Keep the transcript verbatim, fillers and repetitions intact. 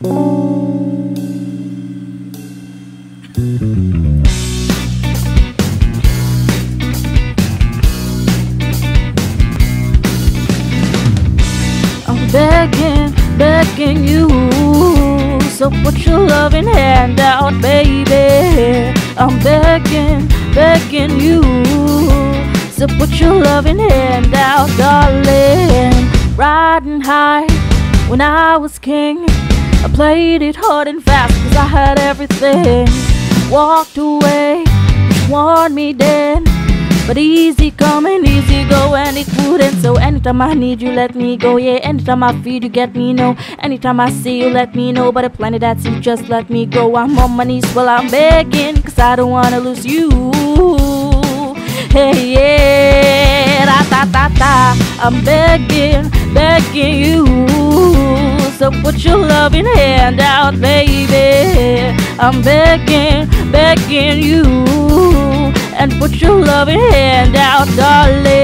I'm begging, begging you, so put your loving hand out, baby. I'm begging, begging you, so put your loving hand out, darling. Riding high when I was king, I played it hard and fast cause I had everything. Walked away, warned me then, but easy come and easy go, and it wouldn't. So anytime I need you, let me go. Yeah, anytime I feel you, get me no. Anytime I see you, let me know. But a planet that's you, just let me go. I'm on my knees while I'm begging, cause I don't wanna lose you. Hey, yeah, da da da da. I'm begging, begging you, so put your loving hand out, baby. I'm begging, begging you, and put your loving hand out, darling.